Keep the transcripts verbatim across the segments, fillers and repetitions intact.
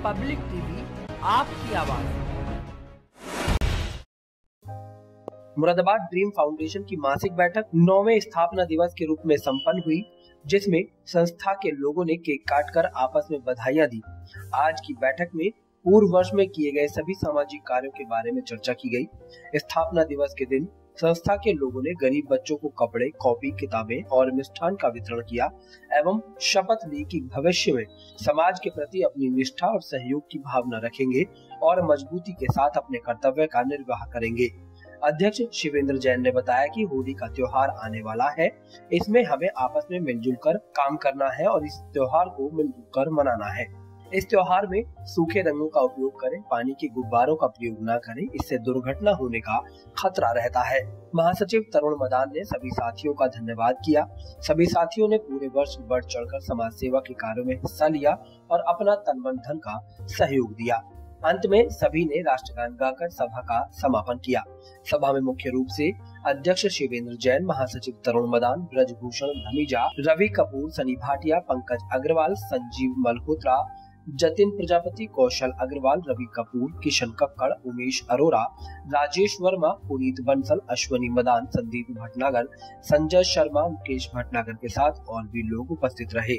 Public TV, आपकी आवाज। Moradabad dream foundation की मासिक बैठक नौवें स्थापना दिवस के रूप में संपन्न हुई, जिसमें संस्था के लोगों ने केक काटकर आपस में बधाइयां दी। आज की बैठक में पूर्व वर्ष में किए गए सभी सामाजिक कार्यों के बारे में चर्चा की गई। स्थापना दिवस के दिन संस्था के लोगों ने गरीब बच्चों को कपड़े, कॉपी, किताबें और मिष्ठान का वितरण किया एवं शपथ ली कि भविष्य में समाज के प्रति अपनी निष्ठा और सहयोग की भावना रखेंगे और मजबूती के साथ अपने कर्तव्य का निर्वाह करेंगे। अध्यक्ष शिवेंद्र जैन ने बताया कि होली का त्योहार आने वाला है, इसमें हमें आपस में मिलजुल कर काम करना है और इस त्योहार को मिलजुल कर मनाना है। इस त्योहार में सूखे रंगों का उपयोग करें, पानी के गुब्बारों का प्रयोग न करें, इससे दुर्घटना होने का खतरा रहता है। महासचिव तरुण मदान ने सभी साथियों का धन्यवाद किया। सभी साथियों ने पूरे वर्ष बढ़ चढ़कर समाज सेवा के कार्यों में हिस्सा लिया और अपना तन मन धन का सहयोग दिया। अंत में सभी ने राष्ट्रगान गाकर सभा का समापन किया। सभा में मुख्य रूप से अध्यक्ष शिवेंद्र जैन, महासचिव तरुण मदान, ब्रजभूषण धमीजा, रवि कपूर, सनी भाटिया, पंकज अग्रवाल, संजीव मल्होत्रा, जतिन प्रजापति, कौशल अग्रवाल, रवि कपूर, किशन कक्कड़, उमेश अरोरा, राजेश वर्मा, पुनीत बंसल, अश्वनी मदान, संदीप भटनागर, संजय शर्मा, मुकेश भटनागर के साथ और भी लोग उपस्थित रहे।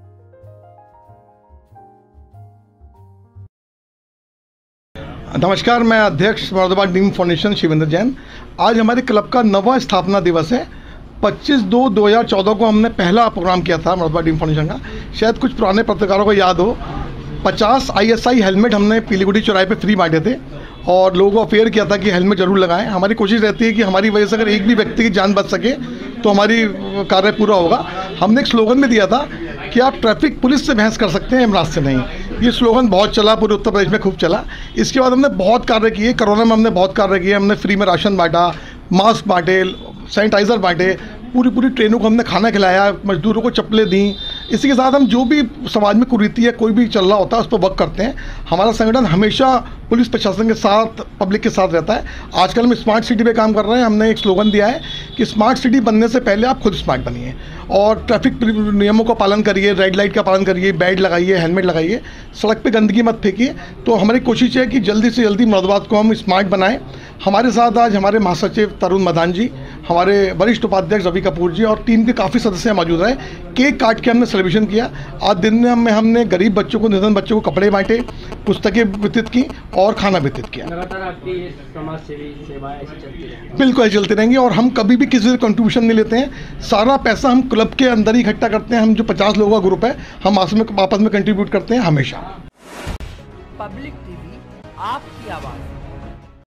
नमस्कार, मैं अध्यक्ष मुरादाबाद ड्रीम फाउंडेशन शिवेंद्र जैन। आज हमारे क्लब का नवा स्थापना दिवस है। पच्चीस दो दो हज़ार चौदह को हमने पहला प्रोग्राम किया था मुरादाबाद ड्रीम फाउंडेशन का। शायद कुछ पुराने पत्रकारों को याद हो, पचास आई एस आई हेलमेट हमने पीलीगुड़ी चौराहे पे फ्री बांटे थे और लोगों को अफेयर किया था कि हेलमेट जरूर लगाएं। हमारी कोशिश रहती है कि हमारी वजह से अगर एक भी व्यक्ति की जान बच सके तो हमारी कार्य पूरा होगा। हमने एक स्लोगन भी दिया था कि आप ट्रैफिक पुलिस से बहस कर सकते हैं, यमराज से नहीं। ये स्लोगन बहुत चला, पूरे उत्तर प्रदेश में खूब चला। इसके बाद हमने बहुत कार्य किए। कोरोना में हमने बहुत कार्य किए। हमने फ्री में राशन बांटा, मास्क बांटे, सैनिटाइज़र बांटे, पूरी पूरी ट्रेनों को हमने खाना खिलाया, मजदूरों को चप्पलें दी। इसी के साथ हम जो भी समाज में कुरीति है, कोई भी चल रहा होता है, उस पर वर्क करते हैं। हमारा संगठन हमेशा पुलिस प्रशासन के साथ, पब्लिक के साथ रहता है। आजकल हम स्मार्ट सिटी पे काम कर रहे हैं। हमने एक स्लोगन दिया है कि स्मार्ट सिटी बनने से पहले आप खुद स्मार्ट बनिए और ट्रैफिक नियमों का पालन करिए, रेड लाइट का पालन करिए, बेल्ट लगाइए, हेलमेट लगाइए, सड़क पे गंदगी मत फेंकिए। तो हमारी कोशिश है कि जल्दी से जल्दी मुरादाबाद को हम स्मार्ट बनाएं। हमारे साथ आज हमारे महासचिव तरुण मदान जी, हमारे वरिष्ठ उपाध्यक्ष रवि कपूर जी और टीम के काफ़ी सदस्य मौजूद रहे। केक काट के हमने सेलिब्रेशन किया। आज दिन में हमने गरीब बच्चों को, निर्धन बच्चों को कपड़े बांटे, पुस्तकें वितरित की और खाना वितरित किया। लगातार आपकी समाज सेवी सेवाएं ऐसी चलती रहेंगी? बिल्कुल चलती रहेंगी और हम कभी भी किसी से कंट्रीब्यूशन नहीं लेते हैं। सारा पैसा हम क्लब के अंदर ही इकट्ठा करते हैं। हम जो पचास लोगों का ग्रुप है, हम आपस में आपस में कंट्रीब्यूट करते हैं हमेशा। पब्लिक टीवी, आपकी आवाज।